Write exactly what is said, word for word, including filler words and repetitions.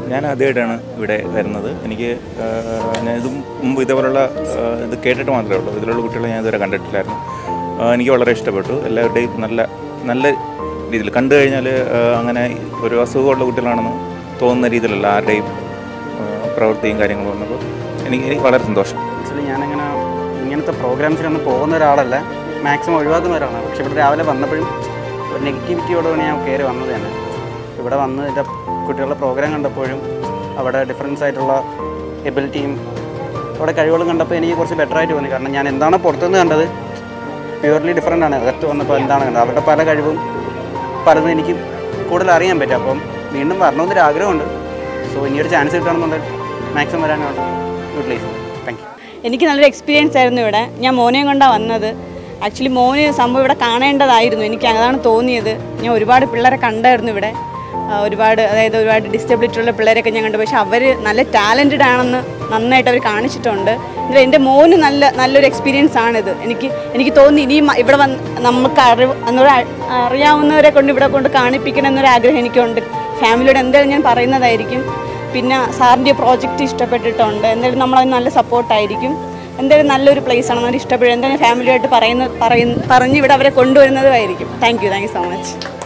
ഞാൻ ആദ്യമായിട്ടാണ് ഇവിടെ വരുന്നത്. എനിക്ക് ഞാൻ ഇതും മുമ്പ് ഇതേപോലുള്ള ഇത് കേട്ടിട്ട് മാത്രമേ ഉള്ളൂ. ഇതിലുള്ള കുട്ടികളെ ഞാൻ ഇതുവരെ കണ്ടിട്ടില്ലായിരുന്നു. എനിക്ക് വളരെ ഇഷ്ടപ്പെട്ടു. എല്ലാവരുടെയും നല്ല നല്ല രീതിയിൽ കണ്ടു കഴിഞ്ഞാൽ അങ്ങനെ ഒരു അസുഖമുള്ള കുട്ടികളാണെന്ന് തോന്നുന്ന രീതിയിലല്ല ആരുടെയും പ്രവൃത്തിയും കാര്യങ്ങളും വന്നപ്പോൾ എനിക്ക് എനിക്ക് വളരെ സന്തോഷം. ആക്ച്വലി ഞാനങ്ങനെ ഇങ്ങനത്തെ പ്രോഗ്രാംസിലൊന്നും പോകുന്ന ഒരാളല്ല, മാക്സിമം ഒഴിവാക്കുന്ന ഒരാളാണ്. പക്ഷേ ഇവിടെ രാവിലെ വന്നപ്പോഴും ഒരു നെഗറ്റിവിറ്റിയോടുകൂടി ഞാൻ കയറി വന്നത് തന്നെ. ഇവിടെ വന്ന് എൻ്റെ കുട്ടികളുടെ പ്രോഗ്രാം കണ്ടപ്പോഴും അവിടെ ഡിഫറൻസ് ആയിട്ടുള്ള എബിലിറ്റിയും അവിടെ കഴിവുകളും കണ്ടപ്പോൾ എനിക്ക് കുറച്ച് ബെറ്റർ ആയിട്ട് തോന്നി. കാരണം ഞാൻ എന്താണ് പുറത്തുനിന്ന് കണ്ടത് പ്യുവർലി ഡിഫറൻ്റ് ആണ്. അകത്ത് വന്നപ്പോൾ എന്താണ് കണ്ടത്, അവരുടെ പല കഴിവും പലതും എനിക്ക് കൂടുതൽ അറിയാൻ പറ്റും. അപ്പം വീണ്ടും വരണമെന്നൊരു ആഗ്രഹമുണ്ട്. സോ ഇനിയൊരു ചാൻസ് കിട്ടണമെന്നുണ്ടെങ്കിൽ മാക്സിമം വരാനാണ് യൂട്ടിലൈസ് ചെയ്യുന്നത്. Thank you. എനിക്ക് നല്ലൊരു എക്സ്പീരിയൻസ് ആയിരുന്നു ഇവിടെ. ഞാൻ മോനെയും കൊണ്ടാണ് വന്നത്. ആക്ച്വലി മോന് സംഭവം ഇവിടെ കാണേണ്ടതായിരുന്നു. എനിക്ക് അതാണ് തോന്നിയത്. ഞാൻ ഒരുപാട് പിള്ളേരെ കണ്ടായിരുന്നു ഇവിടെ. ഒരുപാട് അതായത് ഒരുപാട് ഡിസബിലിറ്റി ഉള്ള പിള്ളേരൊക്കെ ഞാൻ കണ്ടു. പക്ഷെ അവർ നല്ല ടാലൻറ്റഡ് ആണെന്ന് നന്നായിട്ട് അവർ കാണിച്ചിട്ടുണ്ട്. ഇതിൽ എൻ്റെ മോന് നല്ല നല്ലൊരു എക്സ്പീരിയൻസ് ആണിത്. എനിക്ക് എനിക്ക് തോന്നി ഇനിയും ഇവിടെ വന്ന് നമുക്ക് അറിവ് എന്നൊരു അറിയാവുന്നവരെ കൊണ്ട് ഇവിടെ കൊണ്ട് കാണിപ്പിക്കണം എന്നൊരു ആഗ്രഹം എനിക്കുണ്ട്. ഫാമിലിയോട് എന്തായാലും ഞാൻ പറയുന്നതായിരിക്കും. പിന്നെ സാറിൻ്റെ പ്രോജക്റ്റ് ഇഷ്ടപ്പെട്ടിട്ടുണ്ട്. എന്തായാലും നമ്മളതിന് നല്ല സപ്പോർട്ടായിരിക്കും. എന്തായാലും നല്ലൊരു പ്ലേസ് ആണ്, നല്ല ഇഷ്ടപ്പെടും. എന്തായാലും ഫാമിലിയായിട്ട് പറയുന്ന പറയുന്ന പറഞ്ഞ് ഇവിടെ അവരെ കൊണ്ടുവരുന്നതുമായിരിക്കും. Thank you thank you so much.